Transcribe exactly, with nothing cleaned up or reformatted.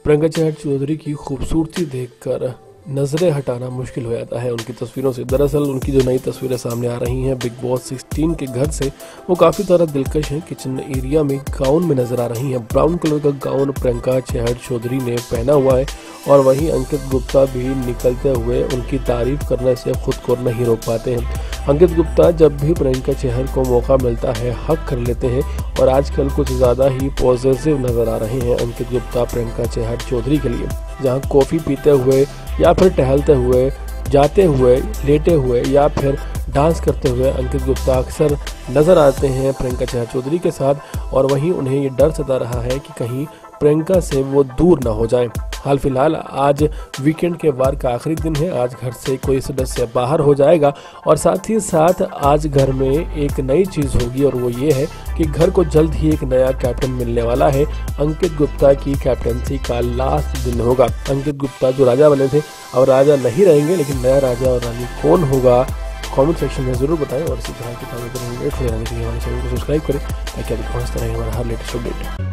प्रियंका चहर चौधरी की खूबसूरती देखकर नजरें हटाना मुश्किल हो जाता है उनकी तस्वीरों से। दरअसल उनकी जो नई तस्वीरें सामने आ रही हैं बिग बॉस सोलह के घर से, वो काफ़ी ज़्यादा दिलकश हैं। किचन एरिया में गाउन में नजर आ रही हैं। ब्राउन कलर का गाउन प्रियंका चहर चौधरी ने पहना हुआ है और वहीं अंकित गुप्ता भी निकलते हुए उनकी तारीफ करने से खुद को नहीं रोक पाते हैं। अंकित गुप्ता जब भी प्रियंका चहर को मौका मिलता है हक कर लेते हैं और आजकल कुछ ज़्यादा ही पॉजिटिव नज़र आ रहे हैं अंकित गुप्ता प्रियंका चहर चौधरी के लिए। जहां कॉफ़ी पीते हुए या फिर टहलते हुए, जाते हुए, लेटे हुए या फिर डांस करते हुए अंकित गुप्ता अक्सर नज़र आते हैं प्रियंका चहर चौधरी के साथ। और वहीं उन्हें ये डर सता रहा है कि कहीं प्रियंका से वो दूर ना हो जाएं। हाल फिलहाल आज वीकेंड के वार का आखिरी दिन है। आज घर से कोई सदस्य बाहर हो जाएगा और साथ ही साथ आज घर में एक नई चीज़ होगी और वो ये है कि घर को जल्द ही एक नया कैप्टन मिलने वाला है। अंकित गुप्ता की कैप्टनसी का लास्ट दिन होगा। अंकित गुप्ता जो राजा बने थे अब राजा नहीं रहेंगे, लेकिन नया राजा और रानी कौन होगा कमेंट सेक्शन में ज़रूर बताएं। और इसी तरह की ताज़ा अपडेट के लिए हमारे चैनल को सब्सक्राइब करें ताकि आपको पहुंचता रहे हमारा हर लेटेस्ट अपडेट।